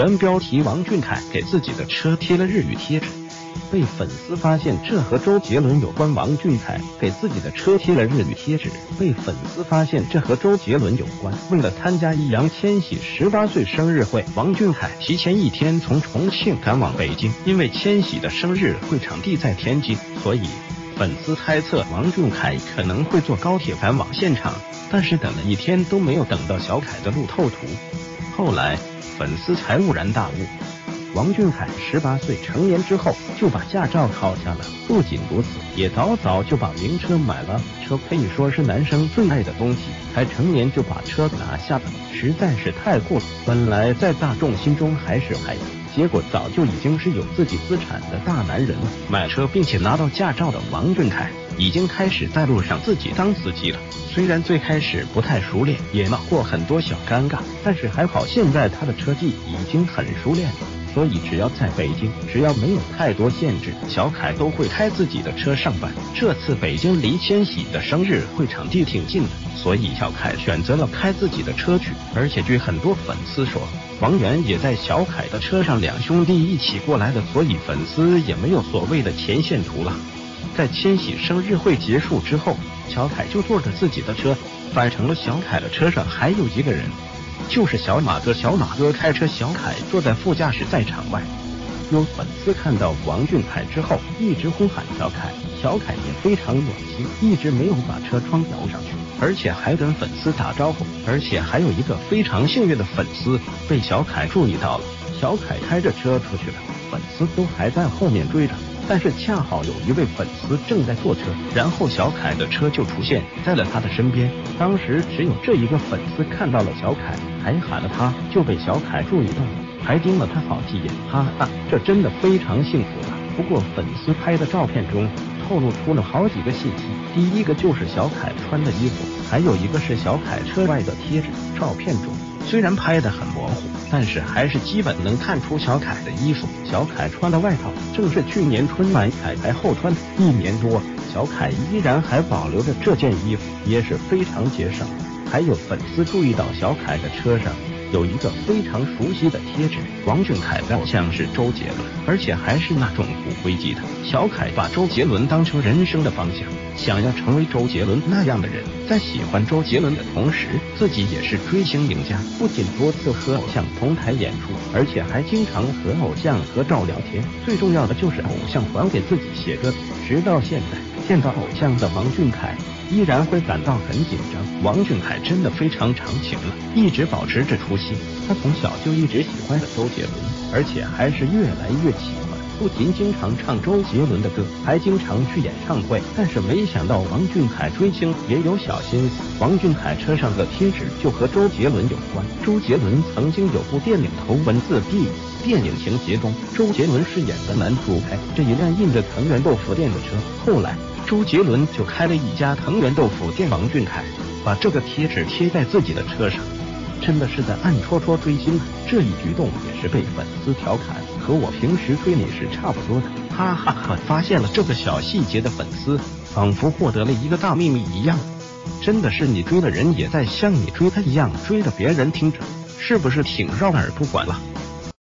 原标题：王俊凯给自己的车贴了日语贴纸，被粉丝发现这和周杰伦有关。王俊凯给自己的车贴了日语贴纸，被粉丝发现这和周杰伦有关。为了参加易烊千玺18岁生日会，王俊凯提前1天从重庆赶往北京。因为千玺的生日会场地在天津，所以粉丝猜测王俊凯可能会坐高铁赶往现场，但是等了1天都没有等到小凯的路透图。后来粉丝才悟然大悟，王俊凯18岁成年之后就把驾照考下了，不仅如此，也早就把名车买了。车可以说是男生最爱的东西，才成年就把车拿下了，实在是太酷了。本来在大众心中还是孩子，结果早就已经是有自己资产的大男人了。买车并且拿到驾照的王俊凯已经开始在路上自己当司机了。虽然最开始不太熟练，也闹过很多小尴尬，但是还好现在他的车技已经很熟练了，所以只要在北京，只要没有太多限制，小凯都会开自己的车上班。这次北京离千玺的生日会场地挺近的，所以小凯选择了开自己的车去。而且据很多粉丝说，王源也在小凯的车上，两兄弟一起过来的，所以粉丝也没有所谓的前线图了。在千玺生日会结束之后，小凯就坐着自己的车返程了。小凯的车上还有一个人，就是小马哥。小马哥开车，小凯坐在副驾驶，在场外。有粉丝看到王俊凯之后一直呼喊小凯，小凯也非常暖心，一直没有把车窗摇上去，而且还跟粉丝打招呼。而且还有一个非常幸运的粉丝被小凯注意到了，小凯开着车出去了，粉丝都还在后面追着，但是恰好有一位粉丝正在坐车，然后小凯的车就出现在了他的身边。当时只有这一个粉丝看到了小凯，还喊了他，就被小凯注意到了，还盯了他好几眼，哈哈，这真的非常幸福啊。不过粉丝拍的照片中透露出了好几个信息，第一个就是小凯穿的衣服，还有一个是小凯车外的贴纸。照片中虽然拍得很模糊，但是还是基本能看出小凯的衣服。小凯穿的外套正是去年春晚彩排后穿的，1年多，小凯依然还保留着这件衣服，也是非常节省。还有粉丝注意到小凯的车上有一个非常熟悉的贴纸，王俊凯的偶像是周杰伦，而且还是那种骨灰级的。小凯把周杰伦当成人生的方向，想要成为周杰伦那样的人，在喜欢周杰伦的同时，自己也是追星赢家，不仅多次和偶像同台演出，而且还经常和偶像合照聊天。最重要的就是偶像还给自己写歌。直到现在，见到偶像的王俊凯依然会感到很紧张。王俊凯真的非常长情了，一直保持着初心。他从小就一直喜欢着周杰伦，而且还是越来越喜欢，不仅经常唱周杰伦的歌，还经常去演唱会。但是没想到王俊凯追星也有小心思，王俊凯车上的贴纸就和周杰伦有关。周杰伦曾经有部电影头文字 D，电影情节中周杰伦饰演的男主开这一辆印着藤原豆腐店的车，后来周杰伦就开了一家藤原豆腐店。王俊凯把这个贴纸贴在自己的车上，真的是在暗戳戳追星啊！这一举动也是被粉丝调侃，和我平时追你是差不多的，哈哈哈！发现了这个小细节的粉丝，仿佛获得了一个大秘密一样。真的是你追的人也在像你追他一样追着别人听着，是不是挺绕耳？不管了。